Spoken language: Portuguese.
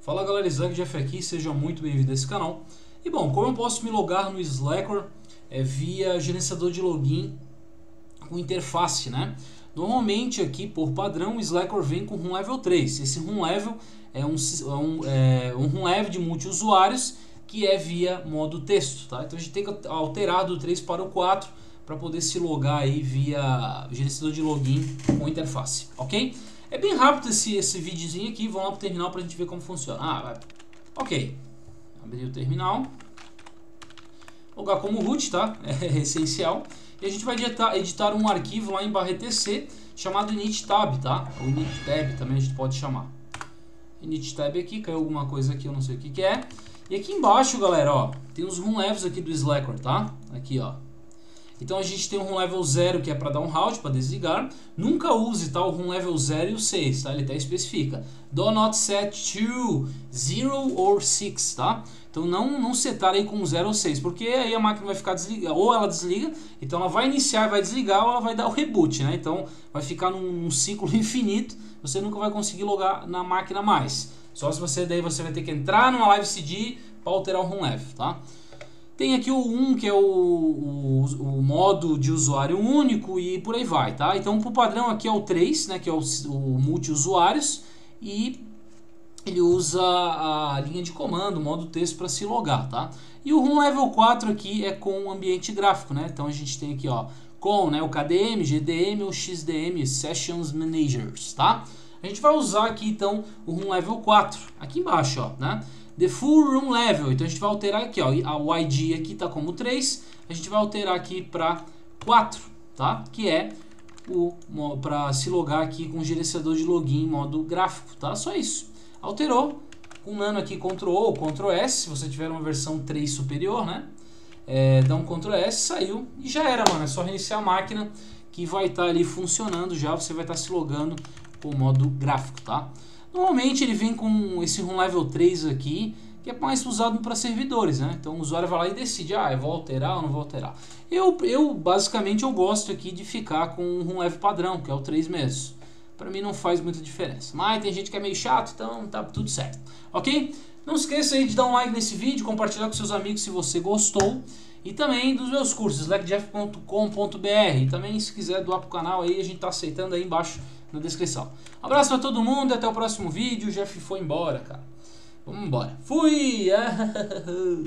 Fala galera, Slack Jeff aqui, seja muito bem-vindo a esse canal. E bom, como eu posso me logar no Slackware via gerenciador de login com interface, né? Normalmente aqui, por padrão, o Slackware vem com RUN Level 3. Esse RUN Level é um RUN Level de multi-usuários que é via modo texto, tá? Então a gente tem que alterar do 3 para o 4 para poder se logar aí via gerenciador de login com interface, ok? É bem rápido esse videozinho aqui, vamos lá pro terminal pra gente ver como funciona. Ok, abrir o terminal, logar como root, tá? É essencial. E a gente vai editar um arquivo lá em /etc chamado inittab, tá? Ou inittab também a gente pode chamar. Inittab aqui, caiu alguma coisa aqui, eu não sei o que é. E aqui embaixo, galera, ó, tem os RUN levels aqui do Slackware, tá? Aqui, ó. Então a gente tem o RUN level 0 que é para dar um halt, para desligar. Nunca use, tá, o RUN level 0 e o 6, tá? Ele até especifica. Do not set to 0 or 6, tá? Então não setar aí com 0 ou 6, porque aí a máquina vai ficar desligada, ou ela desliga, então ela vai iniciar e vai desligar, ou ela vai dar o reboot, né? Então vai ficar num ciclo infinito, você nunca vai conseguir logar na máquina mais. Só se você você vai ter que entrar numa live CD para alterar o RUN level, tá? Tem aqui o 1, que é o modo de usuário único e por aí vai, tá? Então, por padrão aqui é o 3, né, que é o multi-usuários, e ele usa a linha de comando, o modo texto para se logar, tá? E o RUN Level 4 aqui é com o ambiente gráfico, né? Então, a gente tem aqui, ó, com, né, o KDM, GDM ou XDM, Sessions Managers, tá? A gente vai usar aqui, então, o RUN Level 4, aqui embaixo, ó, né? The full RUN level, então a gente vai alterar aqui, ó, o ID aqui tá como 3, a gente vai alterar aqui para 4, tá? Que é para se logar aqui com o gerenciador de login em modo gráfico, tá? Só isso. Alterou, com nano aqui Ctrl O ou Ctrl S, se você tiver uma versão 3 superior, né? Dá um Ctrl S, saiu e já era, mano. É só reiniciar a máquina que vai estar ali funcionando já, você vai estar se logando com o modo gráfico, tá? Normalmente ele vem com esse RUN Level 3 aqui, que é mais usado para servidores, né? Então o usuário vai lá e decide, eu vou alterar ou não vou alterar. Eu basicamente eu gosto aqui de ficar com o RUN Level padrão, que é o 3 mesmo. Para mim não faz muita diferença. Mas tem gente que é meio chato, então tá tudo certo. Ok? Não esqueça aí de dar um like nesse vídeo, compartilhar com seus amigos se você gostou. E também dos meus cursos, slackjeff.com.br. E também se quiser doar pro canal aí, a gente tá aceitando aí embaixo na descrição. Abraço pra todo mundo e até o próximo vídeo. O Jeff foi embora, cara. Vamos embora. Fui!